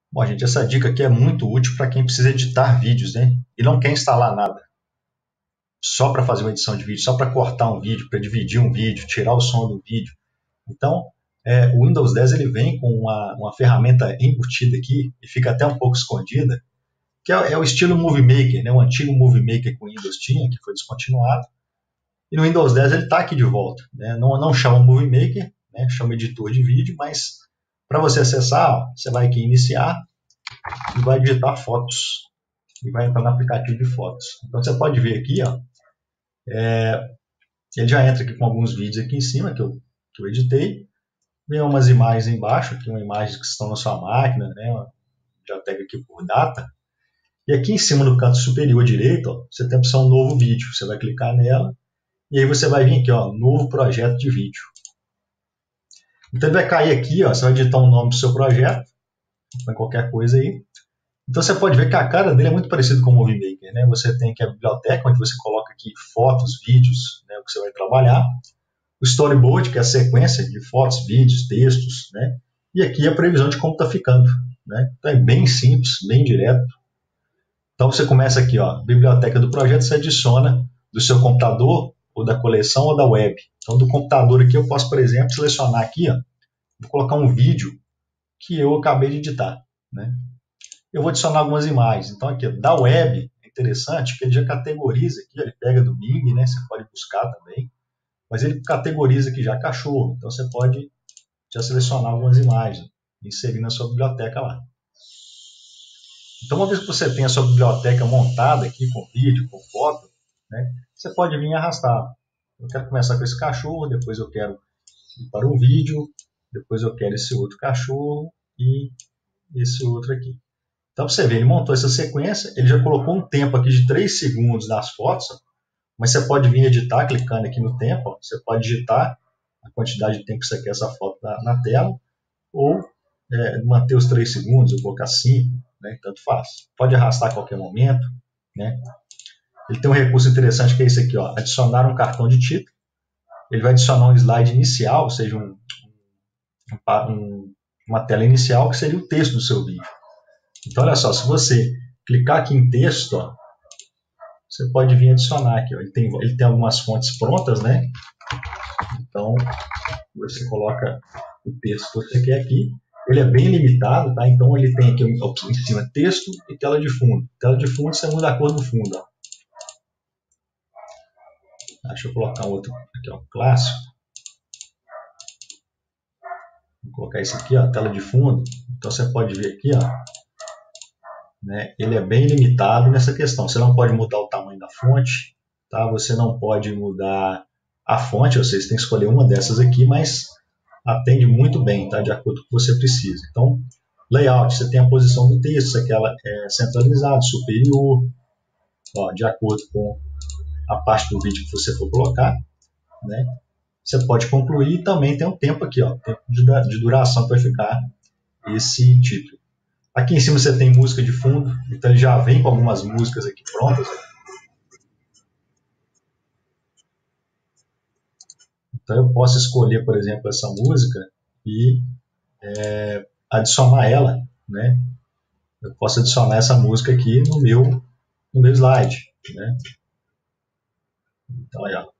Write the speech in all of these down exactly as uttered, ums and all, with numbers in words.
Bom, gente, essa dica aqui é muito útil para quem precisa editar vídeos, né? E não quer instalar nada. Só para fazer uma edição de vídeo, só para cortar um vídeo, para dividir um vídeo, tirar o som do vídeo. Então, é, o Windows dez ele vem com uma, uma ferramenta embutida aqui, e fica até um pouco escondida, que é, é o estilo Movie Maker, né? O antigo Movie Maker que o Windows tinha, que foi descontinuado. E no Windows dez ele está aqui de volta. Né? Não, não chama Movie Maker, né? Chama editor de vídeo, mas para você acessar, ó, você vai aqui em iniciar e vai digitar fotos. E vai entrar no aplicativo de fotos. Então você pode ver aqui, ó, é, ele já entra aqui com alguns vídeos aqui em cima que eu, que eu editei. Vem umas imagens embaixo, aqui uma imagem que estão na sua máquina, né? Já pega aqui por data. E aqui em cima no canto superior direito, ó, você tem a opção novo vídeo. Você vai clicar nela e aí você vai vir aqui, ó, novo projeto de vídeo. Então ele vai cair aqui, ó, você vai digitar o nome do seu projeto, põe qualquer coisa aí. Então você pode ver que a cara dele é muito parecido com o Movie Maker, né? Você tem aqui a biblioteca, onde você coloca aqui fotos, vídeos, né, o que você vai trabalhar. O storyboard, que é a sequência de fotos, vídeos, textos, né? E aqui a previsão de como está ficando, né? Então é bem simples, bem direto. Então você começa aqui, ó, biblioteca do projeto, você adiciona do seu computador, ou da coleção, ou da web. Então do computador aqui eu posso, por exemplo, selecionar aqui, ó, vou colocar um vídeo que eu acabei de editar, né? Eu vou adicionar algumas imagens. Então aqui, da web, é interessante que ele já categoriza aqui, ele pega do Bing, né? Você pode buscar também, mas ele categoriza aqui já cachorro. Então você pode já selecionar algumas imagens e inserir na sua biblioteca lá. Então uma vez que você tem a sua biblioteca montada aqui com vídeo, com foto, né? Você pode vir e arrastar. Eu quero começar com esse cachorro, depois eu quero ir para um vídeo, depois eu quero esse outro cachorro e esse outro aqui. Então, você vê, ele montou essa sequência, ele já colocou um tempo aqui de três segundos nas fotos, mas você pode vir editar clicando aqui no tempo, ó, você pode digitar a quantidade de tempo que você quer essa foto na, na tela, ou é, manter os três segundos, ou colocar cinco, né, tanto faz. Pode arrastar a qualquer momento, né. Ele tem um recurso interessante que é esse aqui, ó, adicionar um cartão de título. Ele vai adicionar um slide inicial, ou seja, um, um, uma tela inicial, que seria o texto do seu vídeo. Então, olha só, se você clicar aqui em texto, ó, você pode vir adicionar aqui. Ó, ele, tem, ele tem algumas fontes prontas, né? Então, você coloca o texto que você quer aqui. Ele é bem limitado, tá? Então, ele tem aqui em cima texto e tela de fundo. Tela de fundo, você muda a cor do fundo. Ó. Deixa eu colocar outro aqui, ó, clássico. Vou colocar esse aqui, ó, tela de fundo. Então, você pode ver aqui, ó. Né, ele é bem limitado nessa questão. Você não pode mudar o tamanho da fonte, tá? Você não pode mudar a fonte, ou seja, você tem que escolher uma dessas aqui, mas atende muito bem, tá? De acordo com o que você precisa. Então, layout, você tem a posição do texto, se aquela é centralizada, superior, ó, de acordo com a parte do vídeo que você for colocar, né? Você pode concluir e também tem um tempo aqui, ó, tempo de duração que vai ficar esse título. Aqui em cima você tem música de fundo, então ele já vem com algumas músicas aqui prontas. Então eu posso escolher, por exemplo, essa música e é, adicionar ela, né? Eu posso adicionar essa música aqui no meu, no meu slide, né? Então aí, ó.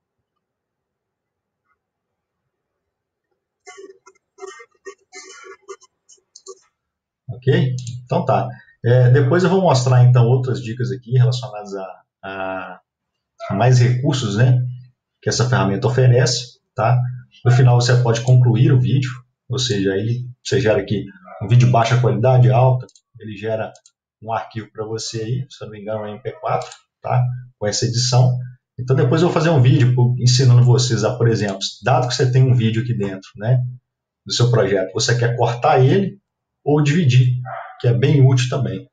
Ok? Então tá. É, depois eu vou mostrar então outras dicas aqui relacionadas a, a, a mais recursos, né, que essa ferramenta oferece, tá? No final você pode concluir o vídeo, ou seja, ele, você gera aqui um vídeo de baixa qualidade, alta, ele gera um arquivo para você aí, se eu não me engano é M P quatro, tá? Com essa edição. Então depois eu vou fazer um vídeo ensinando vocês a, por exemplo, dado que você tem um vídeo aqui dentro, né, do seu projeto, você quer cortar ele ou dividir, que é bem útil também.